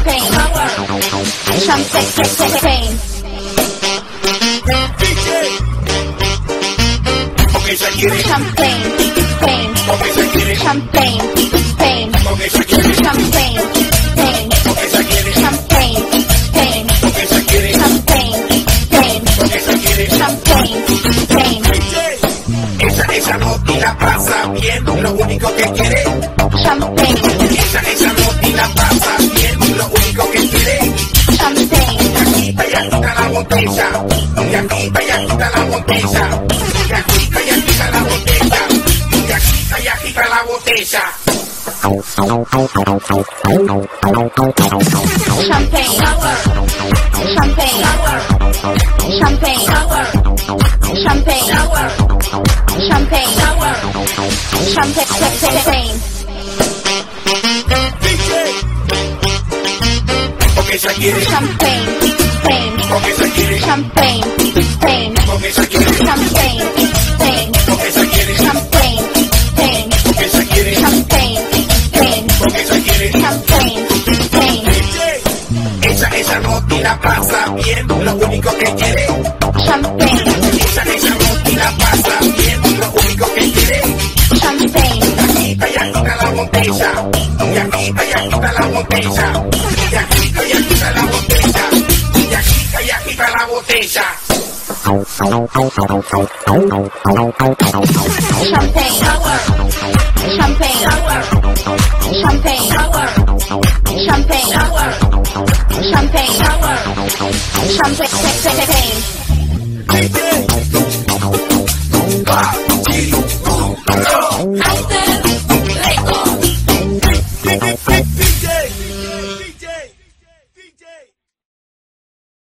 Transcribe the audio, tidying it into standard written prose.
champagne, champagne. Porque ella quiere Champagne, pain. porque ella quiere Champagne, pain. porque ella quiere Champagne, pain. porque ella quiere Champagne, pain. porque ella quiere Champagne, pain. porque ella quiere Champagne, pain. ella no la pasa bien, lo único que quiere. Champagne, Ella no la pasa bien, lo único que quiere. champagne. Agita y agita la botella, y agita y agita la botella, y agita y agita la botella, y agita y agita la botella. Champagne, champagne, champagne, champagne, champagne, champagne. Porque ella quiere, Champagne, pain. porque ella quiere, Champagne, pain. porque ella quiere, Champagne, pain. porque ella quiere, Champagne, pain. porque ella quiere, Champagne, pain. porque ella quiere. Champagne, pain. Ella no la pasa bien, lo único que quiere. Champagne, Ella no la pasa bien, lo único que quiere. champagne. Agita y agita la botella, y agita y agita la botella, y agita y agita la botella, y agita y agita la botella. Champagne, champagne, champagne, champagne, champagne, champagne.